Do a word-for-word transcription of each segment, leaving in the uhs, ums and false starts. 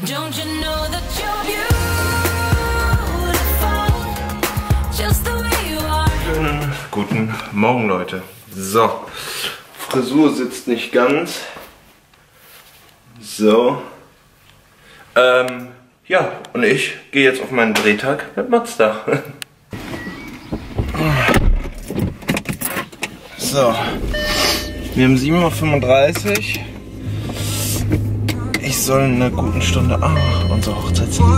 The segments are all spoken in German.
Don't you know that you're beautiful, just the way you are. Schönen guten Morgen, Leute. So, Frisur sitzt nicht ganz. So. Ähm, ja, und ich gehe jetzt auf meinen Drehtag mit Mazda. So. Wir haben sieben Uhr fünfunddreißig. Ich soll in einer guten Stunde. Ah, unser Hochzeitslied.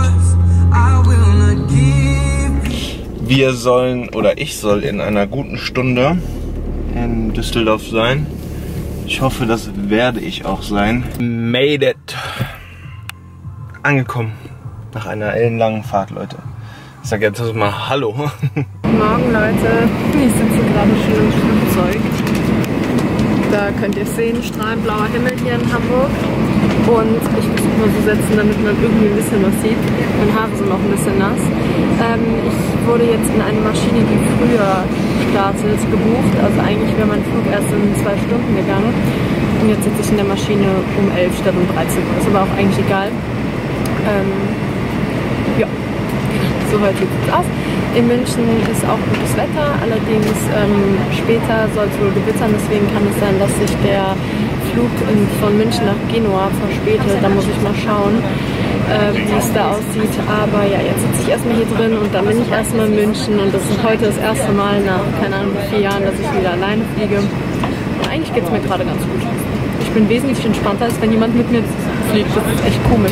Wir sollen, oder ich soll in einer guten Stunde in Düsseldorf sein. Ich hoffe, das werde ich auch sein. Made it. Angekommen. Nach einer ellenlangen Fahrt, Leute. Ich sag jetzt mal Hallo. Morgen, Leute. Ich sitze gerade schon im Flugzeug. Da könnt ihr sehen, strahlend blauer Himmel hier in Hamburg. Und ich muss mich mal so setzen, damit man irgendwie ein bisschen was sieht. Meine Haare sind noch ein bisschen nass. Ähm, ich wurde jetzt in eine Maschine, die früher startet, gebucht. Also eigentlich wäre mein Flug erst in zwei Stunden gegangen. Und jetzt sitze ich in der Maschine um elf statt um dreizehn Uhr. Ist aber auch eigentlich egal. Ähm, ja, so heute sieht es aus. In München ist auch gutes Wetter, allerdings ähm, später soll es wohl gewittern, deswegen kann es sein, dass sich der Flug in, von München nach Genua verspätet. Da muss ich mal schauen, äh, wie es da aussieht. Aber ja, jetzt sitze ich erstmal hier drin und dann bin ich erstmal in München und das ist heute das erste Mal nach, keine Ahnung, wie vier Jahren, dass ich wieder alleine fliege. Und eigentlich geht es mir gerade ganz gut. Ich bin wesentlich entspannter, als wenn jemand mit mir fliegt. Das ist echt komisch.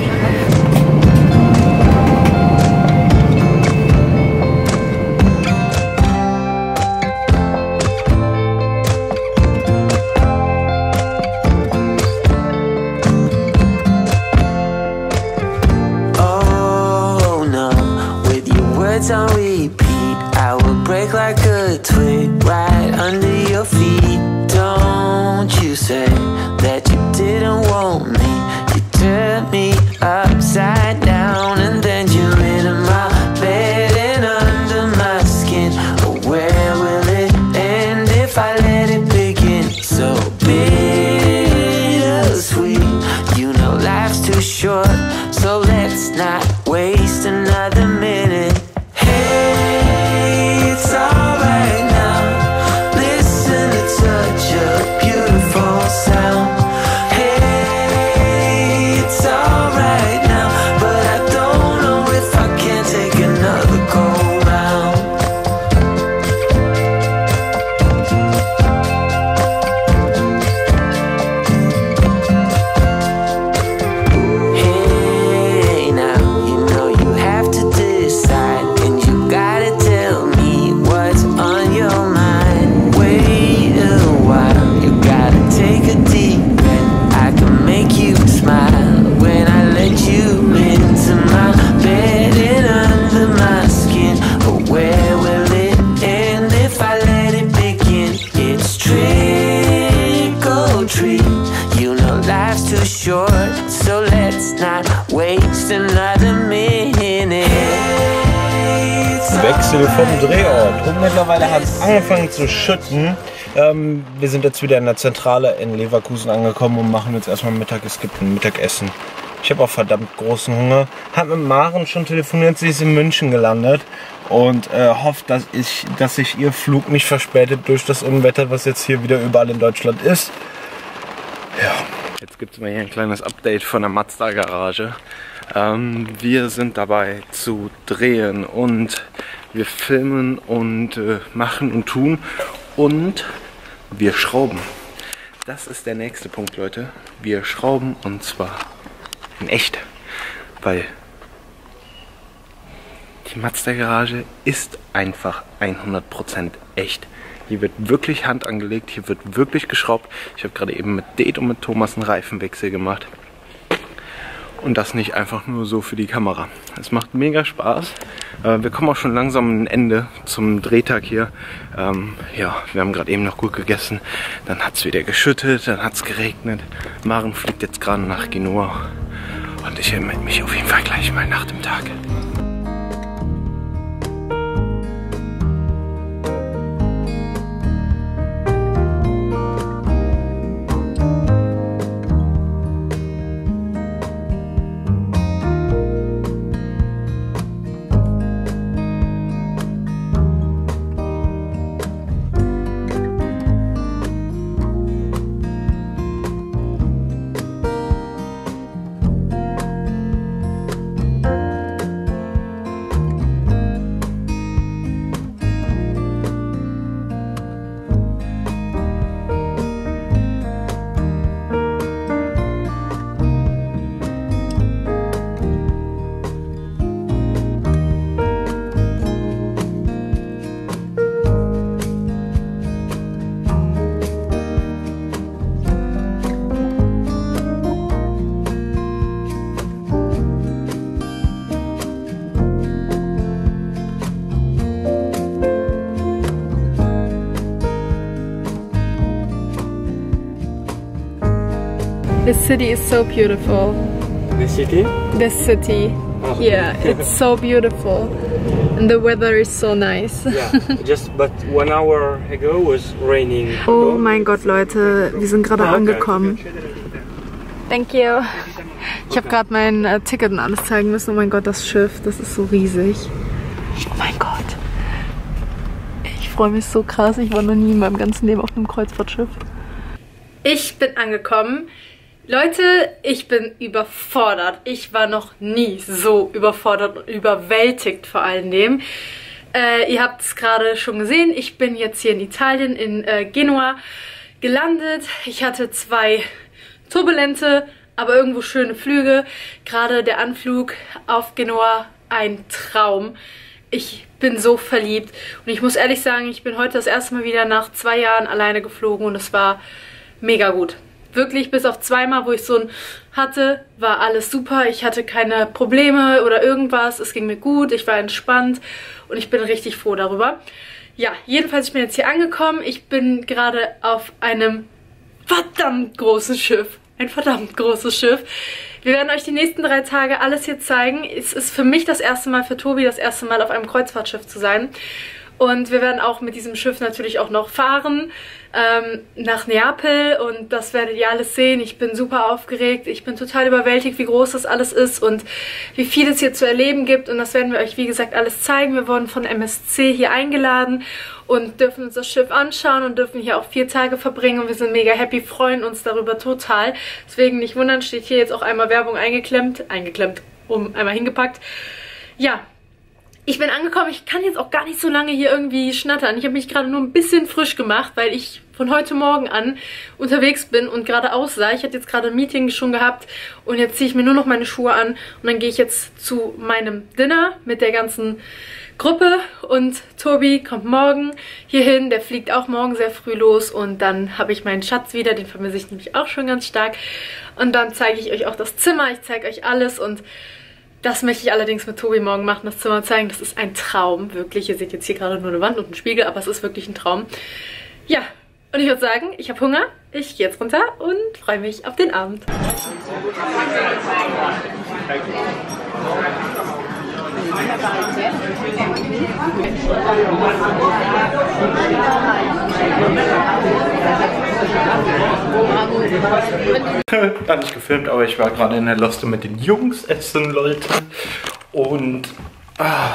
On repeat, I will break like a twig right under your feet. Don't you say that you didn't want me. You turned me upside down and then you into my bed and under my skin. Oh, where will it end if I let it begin? So bittersweet, you know life's too short, so let's not waste another minute. So let's not waste another minute. Wechsel vom Drehort. Und mittlerweile hat es angefangen zu schütten. Ähm, wir sind jetzt wieder in der Zentrale in Leverkusen angekommen und machen jetzt erstmal Mittag. Es gibt ein Mittagessen. Ich habe auch verdammt großen Hunger. Hab mit Maren schon telefoniert, sie ist in München gelandet und äh, hofft, dass, ich, dass sich ihr Flug nicht verspätet durch das Unwetter, was jetzt hier wieder überall in Deutschland ist. Ja. Jetzt gibt es mal hier ein kleines Update von der Mazda Garage. Ähm, wir sind dabei zu drehen und wir filmen und äh, machen und tun und wir schrauben. Das ist der nächste Punkt, Leute. Wir schrauben und zwar in echt, weil die Mazda Garage ist einfach hundert Prozent echt. Hier wird wirklich Hand angelegt, hier wird wirklich geschraubt. Ich habe gerade eben mit Date und mit Thomas einen Reifenwechsel gemacht. Und das nicht einfach nur so für die Kamera. Es macht mega Spaß. Äh, wir kommen auch schon langsam am Ende zum Drehtag hier. Ähm, ja, wir haben gerade eben noch gut gegessen. Dann hat es wieder geschüttet, dann hat es geregnet. Maren fliegt jetzt gerade nach Genua. Und ich melde mich auf jeden Fall gleich mal nach dem Tag. The city is so beautiful. The city? The city. Oh. Yeah, it's so beautiful. And the weather is so nice. Yeah, just but one hour ago was raining. Oh mein Gott, Leute, wir sind gerade angekommen. Thank you. Ich habe gerade mein äh, Ticket und alles zeigen müssen. Oh mein Gott, das Schiff, das ist so riesig. Oh mein Gott. Ich freue mich so krass. Ich war noch nie in meinem ganzen Leben auf einem Kreuzfahrtschiff. Ich bin angekommen. Leute, ich bin überfordert. Ich war noch nie so überfordert und überwältigt vor allen Dingen. Äh, ihr habt es gerade schon gesehen. Ich bin jetzt hier in Italien, in äh, Genua gelandet. Ich hatte zwei turbulente, aber irgendwo schöne Flüge. Gerade der Anflug auf Genua, ein Traum. Ich bin so verliebt. Und ich muss ehrlich sagen, ich bin heute das erste Mal wieder nach zwei Jahren alleine geflogen und es war mega gut. Wirklich, bis auf zweimal, wo ich so ein hatte, war alles super. Ich hatte keine Probleme oder irgendwas. Es ging mir gut, ich war entspannt und ich bin richtig froh darüber. Ja, jedenfalls, ich bin jetzt hier angekommen. Ich bin gerade auf einem verdammt großen Schiff. Ein verdammt großes Schiff. Wir werden euch die nächsten drei Tage alles hier zeigen. Es ist für mich das erste Mal, für Tobi das erste Mal auf einem Kreuzfahrtschiff zu sein. Und wir werden auch mit diesem Schiff natürlich auch noch fahren ähm, nach Neapel und das werdet ihr alles sehen. Ich bin super aufgeregt, ich bin total überwältigt, wie groß das alles ist und wie viel es hier zu erleben gibt. Und das werden wir euch, wie gesagt, alles zeigen. Wir wurden von M S C hier eingeladen und dürfen uns das Schiff anschauen und dürfen hier auch vier Tage verbringen. Und wir sind mega happy, freuen uns darüber total. Deswegen nicht wundern, steht hier jetzt auch einmal Werbung eingeklemmt, eingeklemmt, um einmal hingepackt. Ja. Ich bin angekommen, ich kann jetzt auch gar nicht so lange hier irgendwie schnattern. Ich habe mich gerade nur ein bisschen frisch gemacht, weil ich von heute Morgen an unterwegs bin und gerade aussah. Ich hatte jetzt gerade ein Meeting schon gehabt und jetzt ziehe ich mir nur noch meine Schuhe an und dann gehe ich jetzt zu meinem Dinner mit der ganzen Gruppe und Tobi kommt morgen hierhin. Der fliegt auch morgen sehr früh los und dann habe ich meinen Schatz wieder, den vermisse ich nämlich auch schon ganz stark. Und dann zeige ich euch auch das Zimmer, ich zeige euch alles und das möchte ich allerdings mit Tobi morgen machen, das Zimmer zeigen. Das ist ein Traum, wirklich. Ihr seht jetzt hier gerade nur eine Wand und einen Spiegel, aber es ist wirklich ein Traum. Ja, und ich würde sagen, ich habe Hunger. Ich gehe jetzt runter und freue mich auf den Abend. Gar nicht gefilmt, aber ich war gerade in der Loste mit den Jungs essen, Leute. Und ah,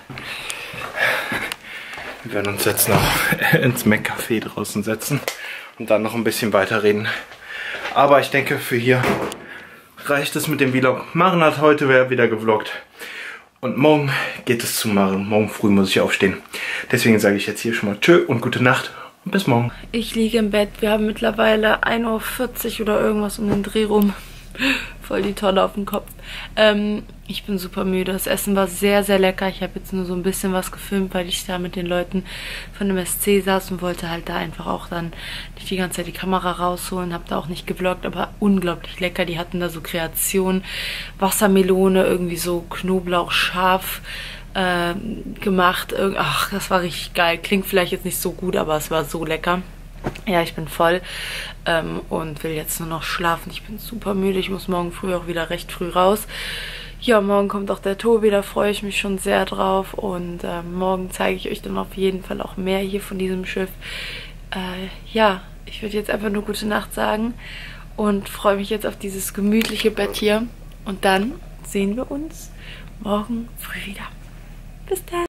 wir werden uns jetzt noch ins Mac-Café draußen setzen und dann noch ein bisschen weiterreden. Aber ich denke, für hier reicht es mit dem Vlog. Maren hat heute wieder gevloggt. Und morgen geht es zu Maren. Morgen früh muss ich aufstehen. Deswegen sage ich jetzt hier schon mal tschö und gute Nacht. Und bis morgen. Ich liege im Bett. Wir haben mittlerweile ein Uhr vierzig oder irgendwas um den Dreh rum. Voll die Tonne auf dem Kopf. Ähm, ich bin super müde. Das Essen war sehr, sehr lecker. Ich habe jetzt nur so ein bisschen was gefilmt, weil ich da mit den Leuten von dem M S C saß und wollte halt da einfach auch dann nicht die ganze Zeit die Kamera rausholen. Habe da auch nicht gevloggt, aber unglaublich lecker. Die hatten da so Kreationen. Wassermelone, irgendwie so Knoblauch scharf äh, gemacht. Ach, das war richtig geil. Klingt vielleicht jetzt nicht so gut, aber es war so lecker. Ja, ich bin voll ähm, und will jetzt nur noch schlafen. Ich bin super müde. Ich muss morgen früh auch wieder recht früh raus. Ja, morgen kommt auch der Tobi, da freue ich mich schon sehr drauf. Und äh, morgen zeige ich euch dann auf jeden Fall auch mehr hier von diesem Schiff. Äh, ja, ich würde jetzt einfach nur gute Nacht sagen und freue mich jetzt auf dieses gemütliche Bett hier. Und dann sehen wir uns morgen früh wieder. Bis dann.